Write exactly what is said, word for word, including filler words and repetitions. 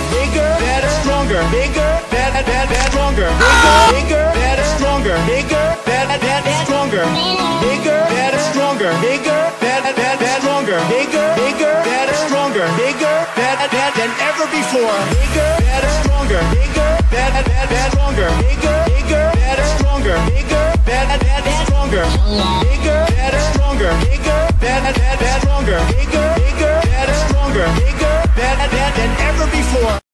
bigger, better, stronger, bigger, better, better, stronger, bigger, better, stronger, bigger, better, better, stronger, bigger, better, stronger, bigger, better, better, stronger, bigger, bigger, better, stronger, bigger, better, better than ever before, bigger, better, stronger, bigger, better, better, stronger, bigger, bigger, better, stronger, bigger, better, better, stronger, bigger, better, stronger, bigger, better, better, stronger, bigger, bigger, better, stronger, bigger, better, better than ever before.